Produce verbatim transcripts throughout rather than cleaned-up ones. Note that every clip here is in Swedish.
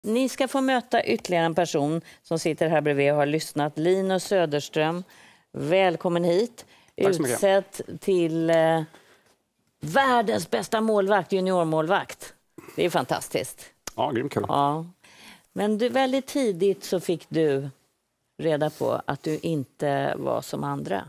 Ni ska få möta ytterligare en person som sitter här bredvid och har lyssnat. Linus Söderström, välkommen hit. Utsett till eh, världens bästa målvakt, juniormålvakt. Det är fantastiskt. Ja, grymt kul. Ja. Men du, väldigt tidigt så fick du reda på att du inte var som andra.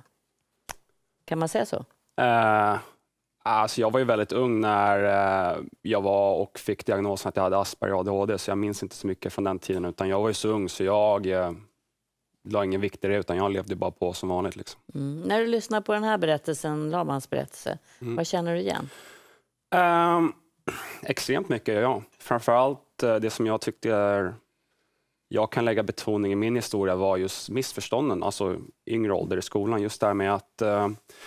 Kan man säga så? Uh, alltså jag var ju väldigt ung när uh, jag var och fick diagnosen att jag hade Asperger och A D H D, så jag minns inte så mycket från den tiden, utan jag var ju så ung så jag uh, la ingen vikt i det, utan jag levde bara på som vanligt. Liksom. Mm. När du lyssnar på den här berättelsen, Lamans berättelse, mm. vad känner du igen? Uh, extremt mycket, ja. Framförallt uh, det som jag tyckte är jag kan lägga betoning i min historia var just missförstånden, alltså yngre ålder i skolan. Just där med att uh,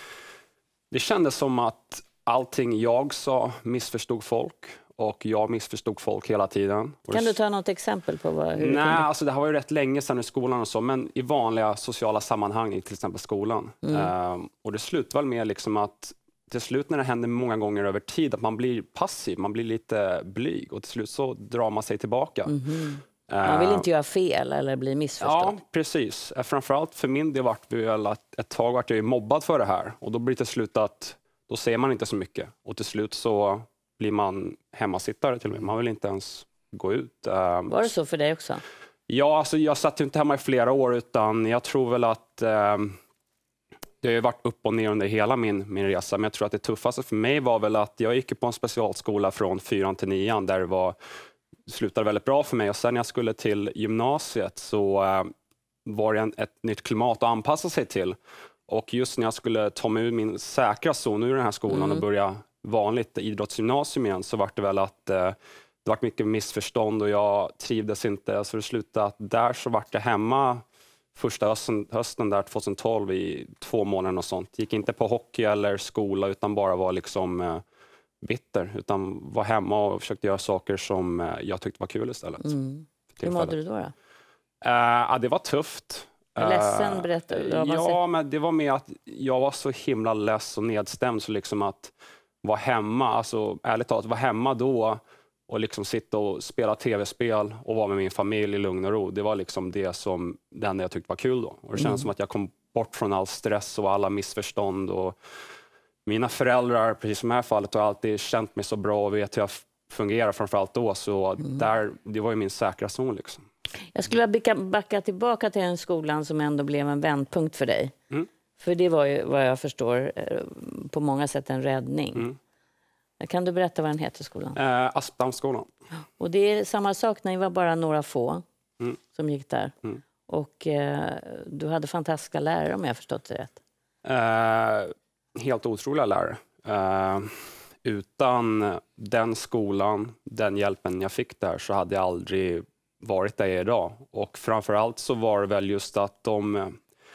det kändes som att allting jag sa missförstod folk och jag missförstod folk hela tiden. Kan du ta något exempel på vad, hur Nej, det alltså det har varit rätt länge sedan i skolan och så, men i vanliga sociala sammanhang, i till exempel skolan. Mm. Uh, och det slutar väl med liksom att till slut när det händer många gånger över tid att man blir passiv, man blir lite blyg och till slut så drar man sig tillbaka. Mm-hmm. Man vill inte göra fel eller bli missförstådd. Ja, precis. Framförallt för min del vart vi väl att ett tag vart jag mobbad för det här. Och då blir det till slut att då ser man inte så mycket. Och till slut så blir man hemmasittare till och med. Man vill inte ens gå ut. Var det så för dig också? Ja, alltså jag satt ju inte hemma i flera år, utan jag tror väl att eh, det har ju varit upp och ner under hela min, min resa. Men jag tror att det tuffaste för mig var väl att jag gick på en specialskola från fyran till nian där det var Det slutade väldigt bra för mig, och sen när jag skulle till gymnasiet så äh, var det en, ett nytt klimat att anpassa sig till. Och just när jag skulle ta mig ur min säkra zon ur den här skolan mm. och börja vanligt idrottsgymnasium igen, så var det väl att äh, det var mycket missförstånd och jag trivdes inte. Så det slutade att där så var det hemma första hösten, hösten där tjugohundratolv i två månader och sånt. Gick inte på hockey eller skola utan bara var liksom äh, bitter, utan var hemma och försökte göra saker som jag tyckte var kul istället. Mm. Hur mådde du då? då? Uh, ja, det var tufft. Uh, ledsen, berättar du? Ja, men det var med att jag var så himla less och nedstämd, så liksom att vara hemma, alltså ärligt talat, vara hemma då och liksom sitta och spela tv-spel och vara med min familj i lugn och ro, det var liksom det som det enda jag tyckte var kul då. Och det känns mm. som att jag kom bort från all stress och alla missförstånd. Och mina föräldrar, precis som i det här fallet, har alltid känt mig så bra och vet hur jag fungerar, framförallt då. Så mm. där, det var ju min säkra zon. Liksom. Jag skulle vilja backa tillbaka till den skolan som ändå blev en vändpunkt för dig. Mm. För det var ju, vad jag förstår, på många sätt en räddning. Mm. Kan du berätta vad den heter, skolan? Eh, Aspdamsskolan. Och det är samma sak när ni var bara några få mm. som gick där. Mm. Och eh, du hade fantastiska lärare, om jag har förstått det rätt. Eh, helt otroliga lärare. Uh, utan den skolan, den hjälpen jag fick där, så hade jag aldrig varit där idag. Och framförallt så var det väl just att de...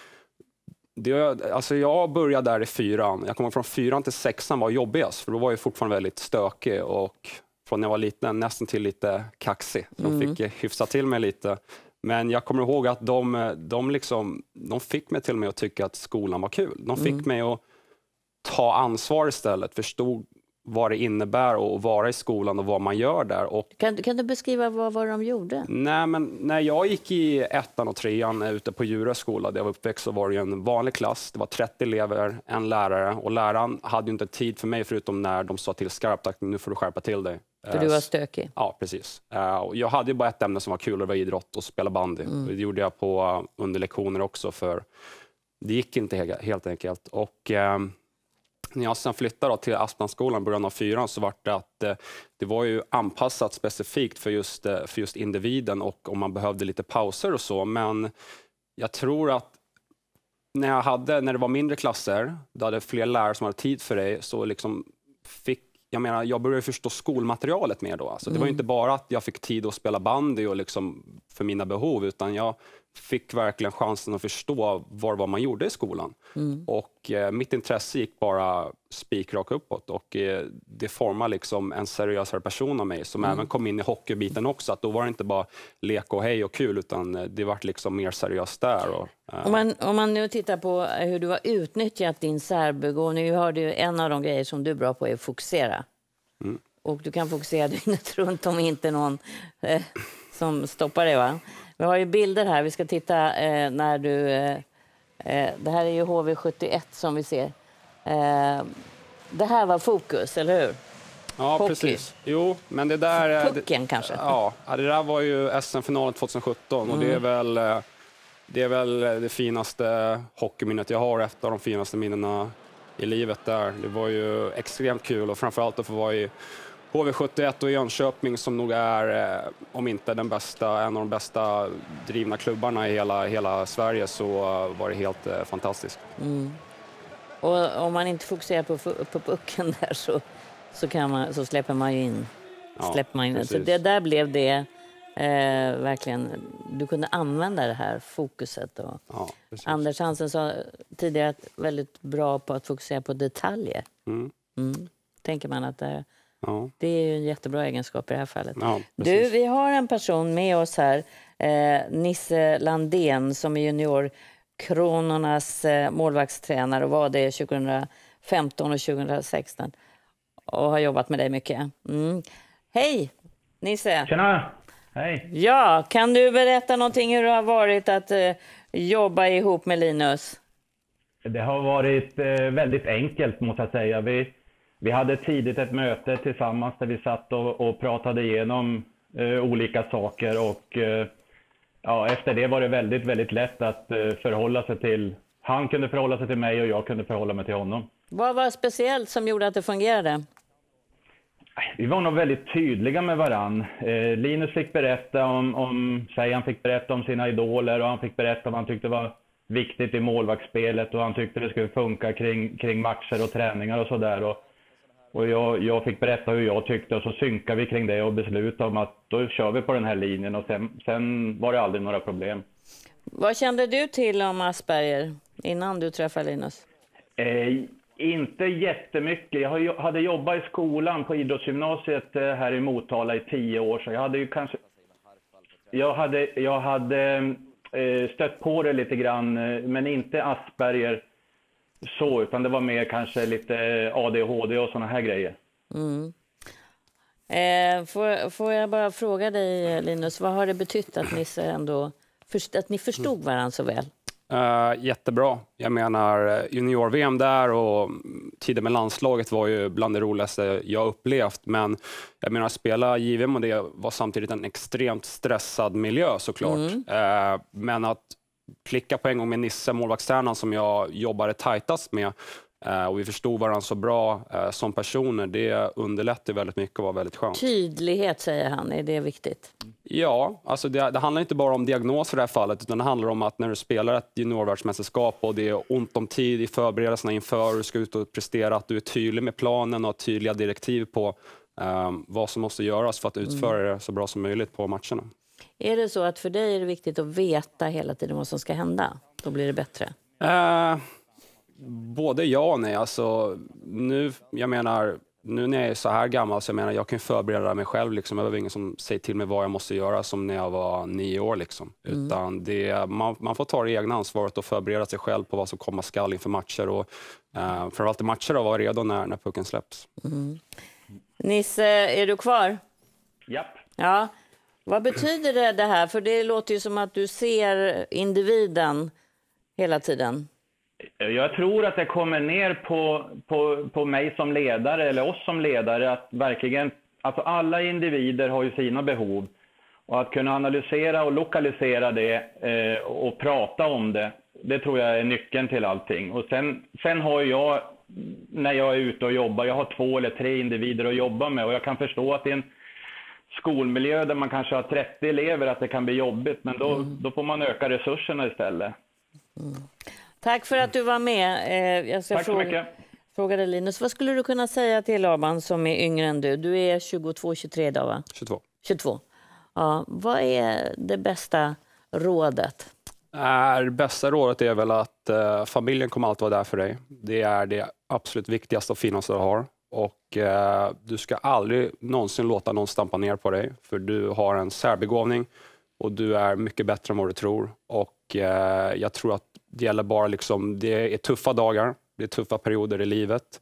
Det, alltså jag började där i fyran. Jag kommer från fyran till sexan var jobbigast, för då var jag fortfarande väldigt stökig och från när jag var liten nästan till lite kaxig. Så mm. de fick hyfsa till mig lite. Men jag kommer ihåg att de, de, liksom, de fick mig till och med att tycka att skolan var kul. De fick mm. mig att ta ansvar istället, förstod vad det innebär att vara i skolan och vad man gör där. Och, kan, kan du beskriva vad, vad de gjorde? Nej, men när jag gick i ettan och trean ute på Djurö skola där jag var uppväxt, så var det en vanlig klass. Det var trettio elever, en lärare, och läraren hade ju inte tid för mig förutom när de sa till skarpt att nu får du skärpa till dig. För du var stökig? Ja, precis. Och jag hade ju bara ett ämne som var kul, och det var idrott och spela bandy. Mm. Det gjorde jag på under lektioner också, för det gick inte helt enkelt. Och när jag sen flyttade till Aspdamsskolan i början av fyran, så var det att eh, det var ju anpassat specifikt för just, eh, för just individen och om man behövde lite pauser och så. Men jag tror att när, jag hade, när det var mindre klasser, då hade fler lärare som hade tid för dig, så liksom fick jag menar, jag började förstå skolmaterialet mer då. Alltså, mm. Det var inte bara att jag fick tid att spela bandy och liksom för mina behov, utan jag fick verkligen chansen att förstå vad, vad man gjorde i skolan. Mm. Och eh, mitt intresse gick bara spikrak uppåt, och eh, det formade liksom en seriösare person av mig som mm. även kom in i hockeybiten också. Att då var det inte bara lek och hej och kul, utan det var liksom mer seriöst där. Och, eh. om, man, om man nu tittar på hur du har utnyttjat din särbegåvning, nu har du en av de grejer som du är bra på är att fokusera. Mm. Och du kan fokusera dygnet runt om inte någon eh, som stoppar det, va? Vi har ju bilder här. Vi ska titta eh, när du... Eh, eh, det här är ju H V sjuttioett som vi ser. Eh, det här var fokus, eller hur? Ja, Hockey. Precis. Jo, men det där... Pucken kanske? Ja, det där var ju S M-finalen tjugohundrasjutton och mm. det är väl... Det är väl det finaste hockeyminnet jag har, ett av de finaste minnena i livet där. Det var ju extremt kul och framförallt att få vara i H V sjuttioett och i Jönköping som nog är, om inte den bästa, en av de bästa drivna klubbarna i hela, hela Sverige, så var det helt eh, fantastiskt. Mm. Och om man inte fokuserar på, på pucken där så, så, kan man, så släpper man ju in. Ja, släpper man in. Så det där blev det eh, verkligen, du kunde använda det här fokuset. Och ja, Anders Hansen sa tidigare att väldigt bra på att fokusera på detaljer. Mm. Mm. Tänker man att det, ja. det är ju en jättebra egenskap i det här fallet. Ja, du, vi har en person med oss här, eh, Nisse Landén, som är juniorkronornas eh, målvaktstränare och var det tjugohundrafemton och tjugohundrasexton och har jobbat med dig mycket. Mm. Hej Nisse! Tjena! Hej! Ja, kan du berätta någonting hur det har varit att eh, jobba ihop med Linus? Det har varit eh, väldigt enkelt, måste jag säga. Vi, vi hade tidigt ett möte tillsammans där vi satt och, och pratade igenom eh, olika saker och eh, ja, efter det var det väldigt, väldigt lätt att eh, förhålla sig till... Han kunde förhålla sig till mig och jag kunde förhålla mig till honom. Vad var speciellt som gjorde att det fungerade? Vi var nog väldigt tydliga med varann. Eh, Linus fick berätta om, om sig, han fick berätta om sina idoler och han fick berätta vad han tyckte var viktigt i målvaktsspelet och han tyckte det skulle funka kring, kring matcher och träningar och sådär. Och, och jag, jag fick berätta hur jag tyckte och så synkade vi kring det och beslutade om att då kör vi på den här linjen och sen, sen var det aldrig några problem. Vad kände du till om Asperger innan du träffade Linus? Eh, Inte jättemycket. Jag hade jobbat i skolan på idrottsgymnasiet här i Motala i tio år. Så jag hade ju kanske... Jag hade, jag hade stött på det lite grann, men inte Asperger så, utan det var mer kanske lite A D H D och såna här grejer. Mm. Eh, får, får jag bara fråga dig, Linus, vad har det betytt att ni, ändå, att ni förstod varandra så väl? Uh, jättebra. Jag menar, junior-V M där och tiden med landslaget var ju bland det roligaste jag upplevt. Men jag menar, att spela J V M och det var samtidigt en extremt stressad miljö såklart. Mm. Uh, men att klicka på en gång med Nisse, målvaktstränaren som jag jobbade tajtast med, uh, och vi förstod varandra så bra uh, som personer, det underlättar väldigt mycket och var väldigt skönt. Tydlighet, säger han, är det viktigt? Ja, alltså det, det handlar inte bara om diagnos i det här fallet, utan det handlar om att när du spelar ett juniorvärldsmästerskap och det är ont om tid i förberedelserna inför du ska ut och prestera, att du är tydlig med planen och har tydliga direktiv på um, vad som måste göras för att utföra mm. det så bra som möjligt på matcherna. Är det så att för dig är det viktigt att veta hela tiden vad som ska hända? Då blir det bättre? Uh, både ja och nej. Alltså, nu, jag menar... Nu när jag är så här gammal så jag menar jag kan förbereda mig själv liksom. Jag behöver ingen som säger till mig vad jag måste göra som när jag var nio år liksom. Mm. Utan det, man, man får ta det egna ansvaret och förbereda sig själv på vad som komma skall inför matcher och uh, framförallt i matcher och vara redo när, när pucken släpps. Mm. Nisse, är du kvar? Japp. Ja. Vad betyder det, det här? För det låter ju som att du ser individen hela tiden. Jag tror att det kommer ner på, på, på mig som ledare eller oss som ledare att verkligen, alltså alla individer har ju sina behov och att kunna analysera och lokalisera det eh, och prata om det, det tror jag är nyckeln till allting. Och sen, sen har jag, när jag är ute och jobbar, jag har två eller tre individer att jobba med och jag kan förstå att i en skolmiljö där man kanske har trettio elever att det kan bli jobbigt, men då, mm. då får man öka resurserna istället. Mm. Tack för att du var med. Jag ska Tack så fråga, mycket. Fråga dig, Linus. Vad skulle du kunna säga till Laban som är yngre än du? Du är tjugotvå tjugotre idag, va? tjugotvå. tjugotvå. Ja, vad är det bästa rådet? Det bästa rådet är väl att uh, familjen kommer alltid vara där för dig. Det är det absolut viktigaste och finaste du har. Och uh, du ska aldrig någonsin låta någon stampa ner på dig. För du har en särbegåvning och du är mycket bättre än vad du tror. Och uh, jag tror att det gäller bara liksom, det är tuffa dagar, det är tuffa perioder i livet.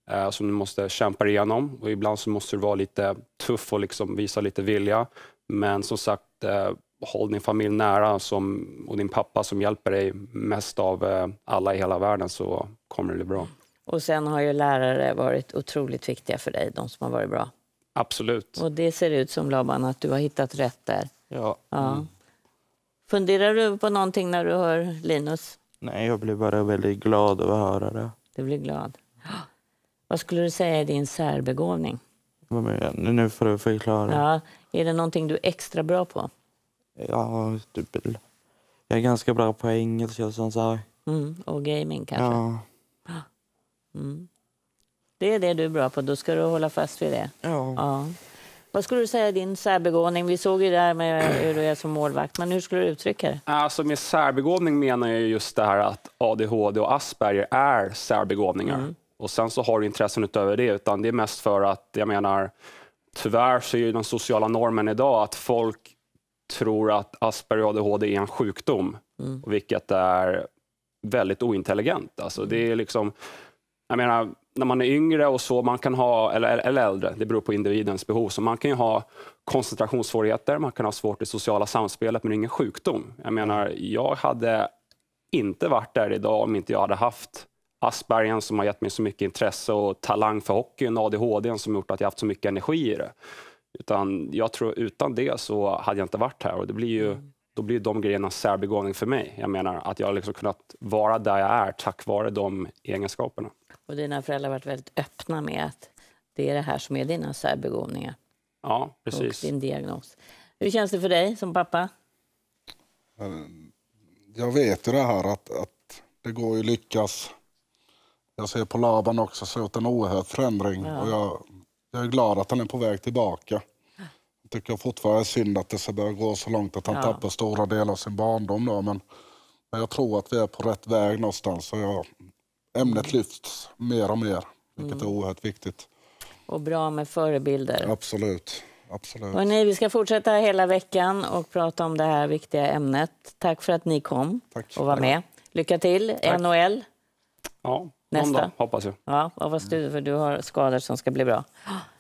eh, som du måste kämpa igenom. Och ibland så måste du vara lite tuff och liksom visa lite vilja. Men som sagt, eh, håll din familj nära som, och din pappa som hjälper dig mest av eh, alla i hela världen, så kommer det bli bra. Och sen har ju lärare varit otroligt viktiga för dig, de som har varit bra. Absolut. Och det ser ut som, Laban, att du har hittat rätt där. Ja. Ja. Mm. Funderar du på någonting när du hör Linus? Nej, jag blir bara väldigt glad över att höra det. Du blir glad. Vad skulle du säga är din särbegåvning? Men nu får du förklara. Ja, är det någonting du är extra bra på? Ja, typ. Jag är ganska bra på engelska och sånt så. Mm, och gaming kanske? Ja. Mm. Det är det du är bra på, då ska du hålla fast vid det. Ja. Ja. Vad skulle du säga är din särbegåvning? Vi såg ju där med hur du är som målvakt, men hur skulle du uttrycka det? Alltså med särbegåvning menar jag just det här att A D H D och Asperger är särbegåvningar. Mm. Och sen så har du intressen utöver det, utan det är mest för att, jag menar, tyvärr så är ju den sociala normen idag att folk tror att Asperger och A D H D är en sjukdom, mm. vilket är väldigt ointelligent. Alltså det är liksom, jag menar, när man är yngre och så, man kan ha, eller, eller äldre, det beror på individens behov, så man kan ju ha koncentrationssvårigheter, man kan ha svårt i sociala samspelet, men det är ingen sjukdom. Jag menar, jag hade inte varit där idag om inte jag hade haft Aspergen som har gett mig så mycket intresse och talang för hockeyn, A D H D som gjort att jag haft så mycket energi i det. Utan jag tror utan det så hade jag inte varit här, och det blir ju, då blir de grejerna särbegåvning för mig. Jag menar att jag har liksom kunnat vara där jag är tack vare de egenskaperna. Och dina föräldrar har varit väldigt öppna med att det är det här som är dina särbegåvningar. Ja, precis. Och din diagnos. Hur känns det för dig som pappa? Jag vet ju det här att, att det går ju lyckas. Jag ser på Laban också så att en oerhörd förändring. Ja. Och jag, jag är glad att han är på väg tillbaka. Jag tycker fortfarande är synd att det ska börja gå så långt att han ja. tappar stora delar av sin barndom. Då, men, men jag tror att vi är på rätt väg någonstans. Så jag, ämnet lyfts mer och mer, vilket mm. är oerhört viktigt. Och bra med förebilder. Absolut. Absolut. Och ni, vi ska fortsätta hela veckan och prata om det här viktiga ämnet. Tack för att ni kom Tack. och var med. Lycka till, Tack. N H L. Ja, nästa. Dag, hoppas jag. Ja, och vad du, för du har skador som ska bli bra.